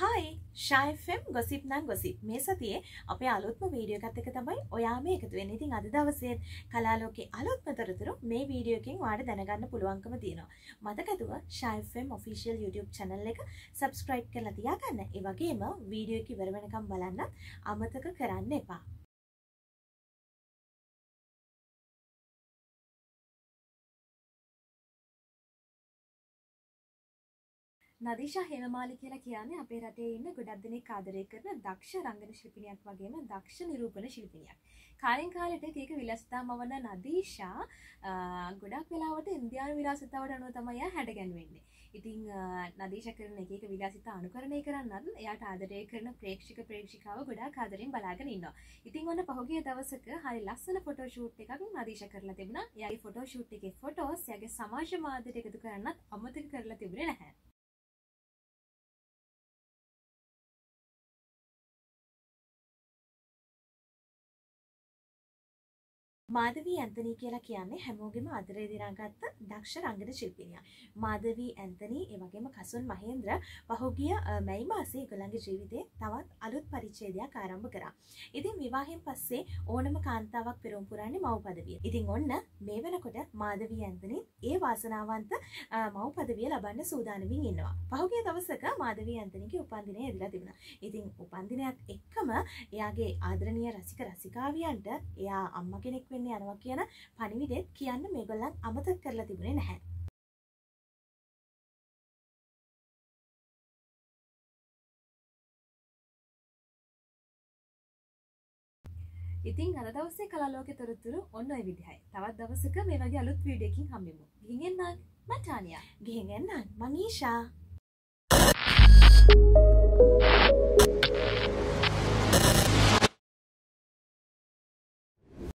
Hi, Shaa FM gossip nan gossip. මේ සතියේ අපේ අලුත්ම වීඩියෝ එකත් එක්ක තමයි ඔයා මේ එකතු වෙන්නේ. ඉතින් අද දවසේ කලාලෝකේ අලුත්ම තොරතුරු මේ වීඩියෝ එකෙන් ඔයාලට දැනගන්න පුළුවන්කම තියෙනවා. මතකද Shaa FM official YouTube channel එක subscribe කරලා තියාගන්න. ඒ වගේම වීඩියෝ එක ඉවර වෙනකම් බලන්න අමතක කරන්න එපා. නදීෂා හේමමාලි කියලා කියන්නේ අපේ රටේ ඉන්න ගොඩක් දෙනෙක් ආදරය කරන දක්ෂ රංගන ශිල්පිනියක් වගේම දක්ෂ නිරූපණ ශිල්පිනියක්. කාලෙන් කාලෙට එක විලාසිතාම වන නදීෂා ගොඩක් වෙලාවට ඉන්දියානු විලාසිතාවට අනුව තමයි හැඩගැන්වෙන්නේ. ඉතින් නදීෂා කරන එක විලාසිතා අනුකරණය කරන්නත් එයාට ආදරය කරන ප්‍රේක්ෂිකාව ගොඩාක් ආදරෙන් බලාගෙන ඉන්නවා. ඉතින් ඔන්න පහුගිය දවසක හරි ලස්සන ෆොටෝ ෂූට් එකක් නදීෂා කරලා තිබුණා. එයාගේ ෆොටෝ ෂූට් එකේ ෆොටෝස් එයාගේ සමාජ මාධ්‍යයට එකතු කරන්නත් අමතක කරලා තිබුණේ නැහැ. මාධවී ඇන්තනී කියලා කියන්නේ හැමෝගෙම ආදරය දිනාගත්ත දක්ෂ රංගන ශිල්පිනියක්. මාධවී ඇන්තනී ඒ වගේම කසුන් මහේන්ද්‍ර පහුගිය මැයි මාසයේ ඒගොල්ලන්ගේ ජීවිතේ තවත් අලුත් පරිච්ඡේදයක් ආරම්භ කරා. ඉතින් විවාහයෙන් පස්සේ ඕනම කාන්තාවක් පෙරම් පුරන්නේ මව් පදවිය. ඉතින් ඔන්න මේ වෙනකොට මාධවී ඇන්තනී ඒ වාසනාවන්ත මව් පදවිය ලබන්න සූදානමින් ඉන්නවා. පහුගිය දවසක මාධවී ඇන්තනීගේ උපන්දිනය ඇදලා තිබුණා. ඉතින් උපන්දිනයත් එක්කම එයාගේ ආදරණීය රසික රසිකාවියන්ට එයා අම්මා කෙනෙක් යනවා කියන පණිවිඩෙත් කියන්න මේගොල්ලන් අමතක කරලා තිබුණේ නැහැ. ඉතින් අද දවසේ කලාලෝකේ තොරතුරු ඔන්න ඔය විදිහයි. තවත් දවසක මේ වගේ අලුත් වීඩියෝ එකකින් හම්බෙමු. ගිහින් එන්න මම තානියා. ගිහින් එන්න මම ඊෂා.